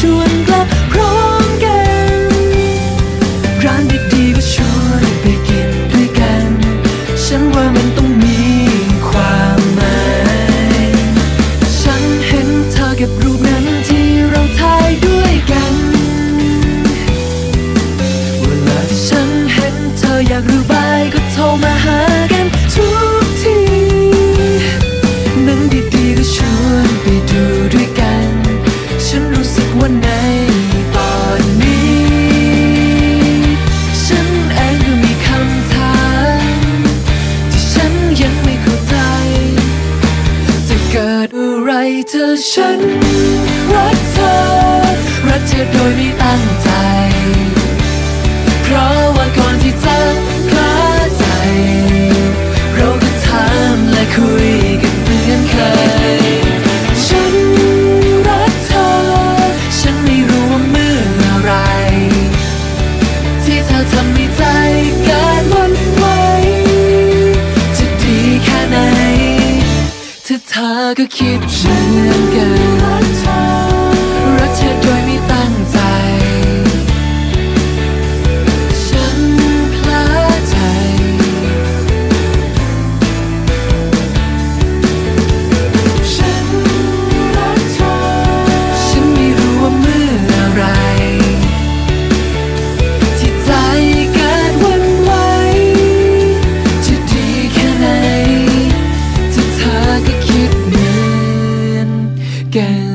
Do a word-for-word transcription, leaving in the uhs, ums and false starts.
วนกลับพร้อมกันร้านดีๆก็ชวนไปกินด้วยกันฉันว่ามันต้องมีความหมายฉันเห็นเธอเก็บรูปนั้นที่เราถ่ายด้วยกันเวลาที่ฉันเห็นเธออยากระบายก็โทรมาหากันทุกทีหนังดีๆก็ชวนไปดูด้วยกันฉันรู้สึกว่าในตอนนี้ฉันเองก็มีคำถามที่ฉันยังไม่เข้าใจจะเกิดอะไรเธอฉันรักเธอรักเธอโดยไม่ตั้งใจเพราะว่าก่อนที่จะคลาดใจเราก็ถามและคุยกันเหมือนเคยฉันรักเธอฉันไม่รู้ว่าเมื่อไรที่เธอทำให้ใจเกิดหวั่นไหวจะดีแค่ไหนถ้าเธอก็คิดเหมือนกันรักเธอรักเธอโดยไม่ตั้งใจฉันพลาดใจฉันรักเธอฉันไม่รู้ว่าเมื่อไรที่ใจเกิดหวั่นไหวจะดีแค่ไหนถ้าเธอก็คิดเหมือนกัน